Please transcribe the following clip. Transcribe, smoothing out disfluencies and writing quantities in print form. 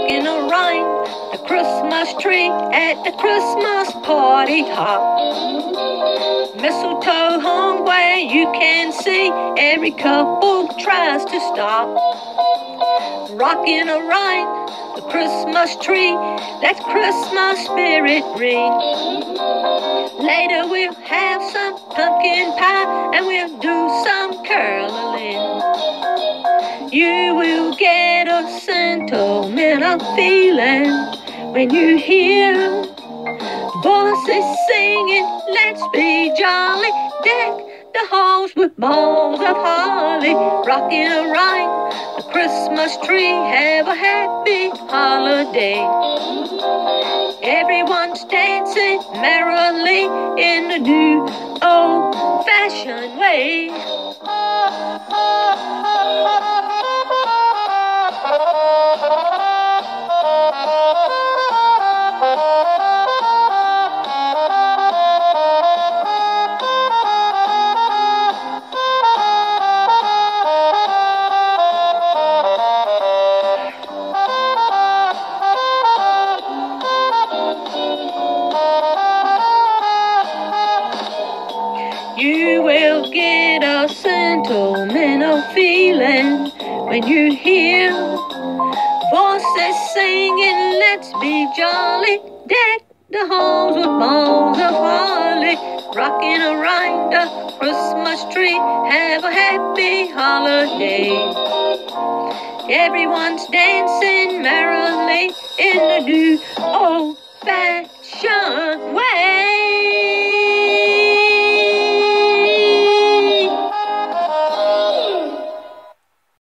rocking around the Christmas tree at the Christmas party hop. Mistletoe hung where you can see, every couple tries to stop. Rocking around the Christmas tree, let Christmas spirit ring. Later we'll have some pumpkin pie and we'll do some caroling. You will get a sentimental feeling when you hear voices singing, let's be jolly. Deck the halls with balls of holly. Rocking around the Christmas tree, have a happy holiday. Everyone's dancing merrily in the new old-fashioned way. You will get a sentimental feeling when you hear voices singing, let's be jolly. Deck the halls with balls of holly. Rocking around the Christmas tree, have a happy holiday. Everyone's dancing merrily in the new old-fashioned way.